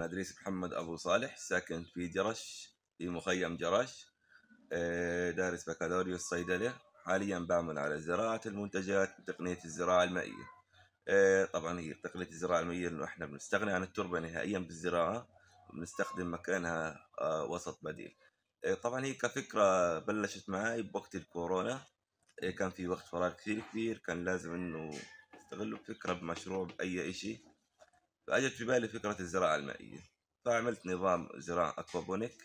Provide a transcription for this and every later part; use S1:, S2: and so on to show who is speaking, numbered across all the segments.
S1: إدريس محمد أبو صالح، ساكن في جرش، في مخيم جرش. دارس بكالوريوس صيدلة. حاليا بعمل على زراعة المنتجات بتقنية الزراعة المائية. طبعا هي تقنية الزراعة المائية إنه إحنا بنستغني عن التربة نهائيا بالزراعة، وبنستخدم مكانها وسط بديل. طبعا هي كفكرة بلشت معي بوقت الكورونا. كان في وقت فراغ كثير كبير، كان لازم إنه استغله بفكرة بمشروع بأي إشي. فأجت في بالي فكرة الزراعة المائية، فعملت نظام زراعة أكوابونيك،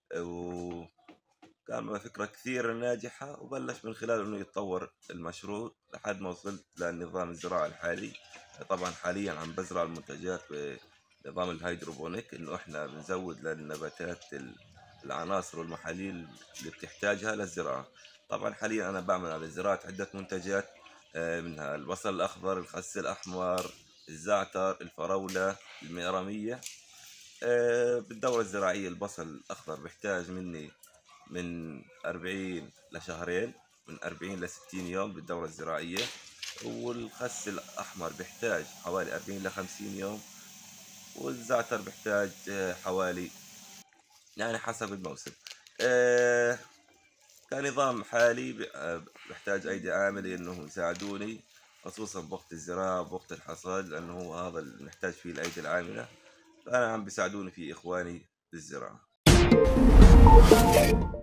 S1: وكان فكرة كثير ناجحة، وبلش من خلال إنه يتطور المشروع لحد ما وصلت لنظام الزراعة الحالي. طبعا حاليا عم بزرع المنتجات بنظام الهيدروبونيك، إنه إحنا بنزود للنباتات العناصر والمحاليل اللي بتحتاجها للزراعة. طبعا حاليا أنا بعمل على زراعة عدة منتجات، منها البصل الأخضر، الخس الأحمر، الزعتر، الفراولة، المئرمية. بالدورة الزراعية البصل الأخضر بيحتاج مني من 40 لشهرين، من 40 ل 60 يوم بالدورة الزراعية. والخس الأحمر بيحتاج حوالي 40 ل 50 يوم. والزعتر بيحتاج حوالي، يعني حسب الموسم. آه، كنظام حالي بحتاج أيدي عاملة إنه يساعدوني، خصوصا بوقت الزراعة بوقت الحصاد، لأنه هو هذا اللي نحتاج فيه الأيدي العاملة. فأنا عم بيساعدوني فيه إخواني بالزراعة.